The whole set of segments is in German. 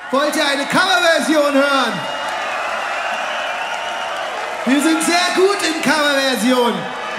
Wollt ihr eine Coverversion hören? Wir sind sehr gut in Coverversion.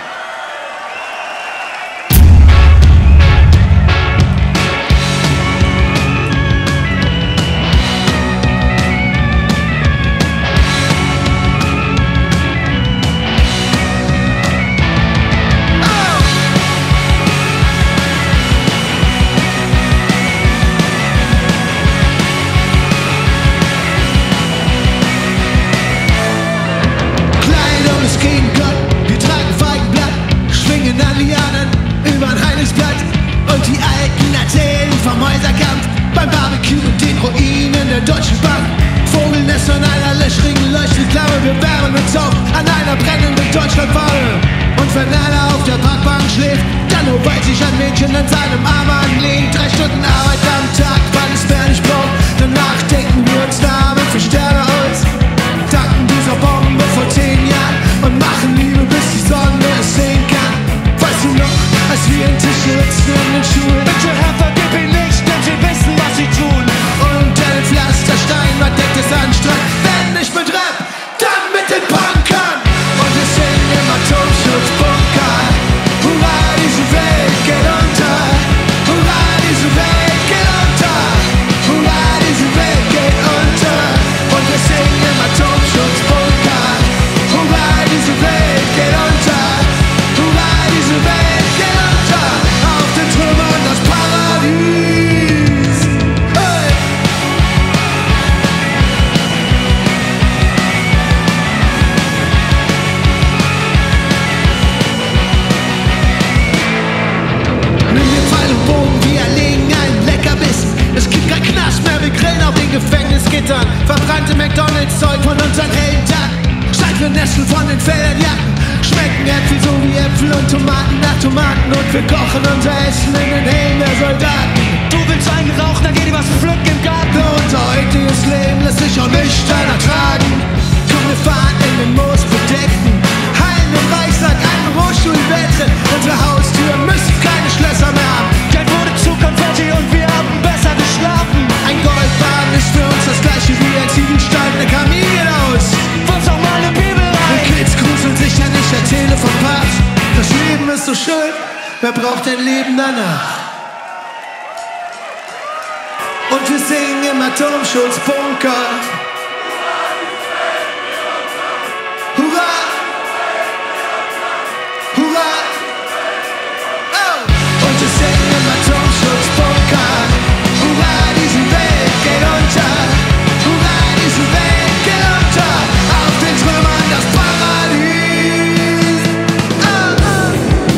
Vom Häuserkampf, beim Barbecue und den Ruinen der Deutschen Bank. Vogelnest und einer löchrigen Leuchtreklame. Wir wärmen uns auf an einer brennenden Deutschlandfahne. Und wenn einer auf der Parkbank schläft, dann nur weil sich ein Mädchen an seinem Arm anlehnt. 3 Stunden Arbeit am Tag, weil es mehr nicht braucht. Danach denken wir uns Namen für Sterne aus. Danken dieser Bombe vor 10 Jahren und machen Liebe, bis die Sonne es sehen kann. Weißt du noch, als wir in Tisch sitzen in den Schulen? Bitte Herr, vergib ihn nicht, denn sie wissen, was sie tun. Unter den Pflasterstein, man denkt es anstrengend. Wenn nicht mit Rap, dann mit den Punkern. Und wir singen im Atomschutzbunker. Hurra, diese Welt geht unter. Hurra, diese Welt geht unter. Hurra, diese Welt geht unter. Und wir singen im Atomschutzbunker. Hurra, diese Welt geht unter. Hurra, diese Welt geht unter. Auf den Trümmern das Paradies. Hey! Nimm dir Pfeil und Bogen, wir erlegen einen Leckerbissen. Es gibt kein Knast mehr, wir grillen auf den Gefängnisgittern. Verbrannte McDonalds-Zeug von unseren Heldentagen. Steife Nesseln von den Feldern jagen. Schmecken Äpfel so wie Äpfel und Tomaten nach Tomaten. Und wir kochen unser Essen in den Helmen der Soldaten. Du willst einen Rauch, dann geh dir was pflücken im Garten. Unser heutiges Leben lässt sich auch nüchtern ertragen. Komm, wir fahren in den moosbedeckten Hallen im Reichstag, einen Hochschulwettrennen. Unsere Haustüren müssen keine Schlösser mehr haben. Geld wurde zu Konfetti und wir haben besser geschlafen. Ein Goldbahn ist für uns das gleiche wie ein Ziegelstein. Der Kamin geht aus. Wurz auch mal eine Bibel rein. Die Kids gruseln sich ja nicht, erzähle vom Papst. Das Leben ist so schön, wer braucht ein Leben danach? Und wir singen im Atomschutzbunker. Hurra! Hurra! Oh! Und wir singen im Atomschutzbunker. Hurra, diese Welt geht unter. Hurra, diese Welt geht unter. Auf den Trümmern das Paradies. Oh, oh.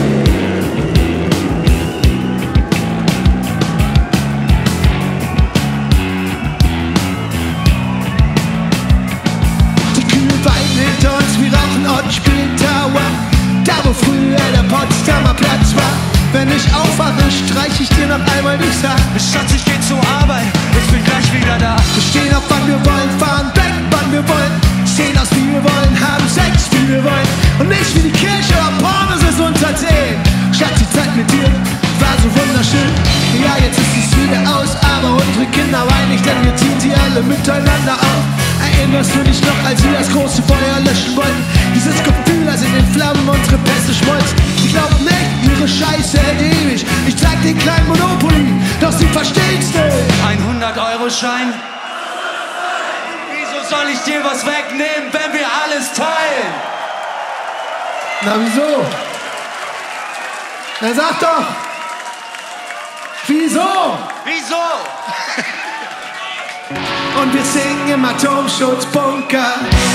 Die kühlen Weiden hinter uns, wir rauchen und spielen Tower. Da wo früher der Potsdamer Platz war. Wenn ich aufwache, streich ich dir noch einmal durchs Haar. Schatz, ich geh zur Arbeit, ich bin gleich wieder da. Wir stehen auf, wann wir wollen, fahren weg, wann wir wollen. Sehen aus, wie wir wollen, haben Sex, wie wir wollen. Und nicht wie die Kirche oder Pornos es uns erzählen. Schatz, die Zeit mit dir war so wunderschön. Ja, jetzt ist es wieder aus, aber unsere Kinder weinen nicht, denn wir ziehen sie alle miteinander auf. Erinnerst du dich noch, als wir das große Feuer löschen wollten? Dieses Gefühl, als in den Flammen unsere Pässe schmolzen. Ich glaub nicht, ihre Scheiße hält ewig. Ich zeig den kleinen Monopoly, doch sie versteht's nicht. Ein 100-Euro-Schein? Wieso soll ich dir was wegnehmen, wenn wir alles teilen? Na wieso? Na sag doch! Wieso? Wieso? Und wir singen im Atomschutzbunker.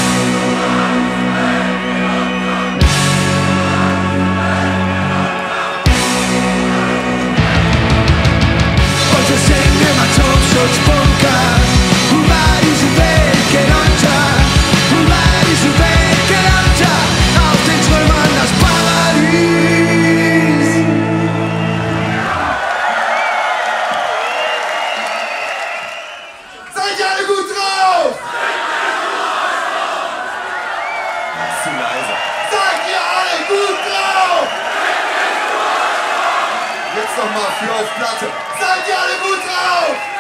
Und wir singen im Atomschutzbunker. Hurra, diese Welt geht unter. Hurra, diese Welt geht unter. Auf den Trümmern das Paradies. Seid ihr alle gut drauf? Zu leise. Seid ihr alle gut drauf? Jetzt noch mal für auf Platte. Seid ihr alle gut drauf?